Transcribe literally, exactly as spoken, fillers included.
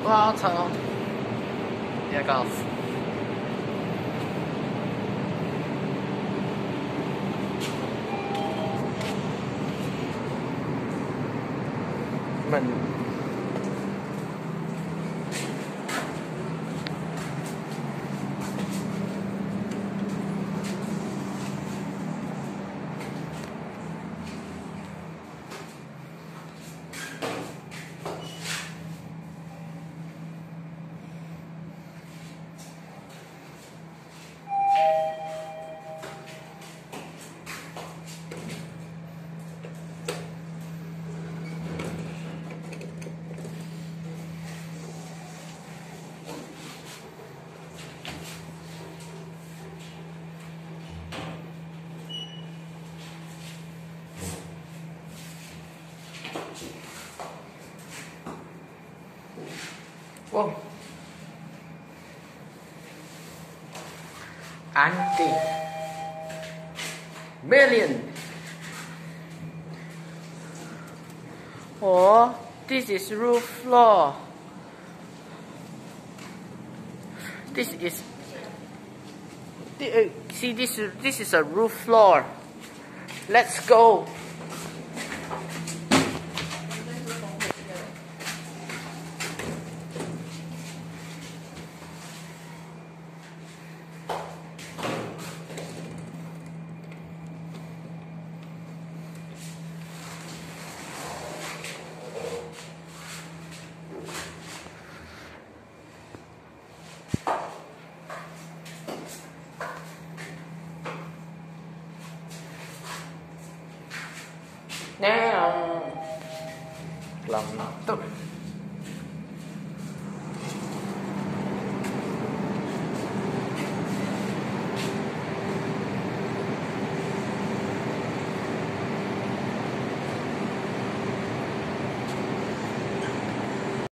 我操！别搞死！มัน Wow. Anti million. Oh, this is roof floor. This is see this this is a roof floor. Let's go. Now, làm tốt.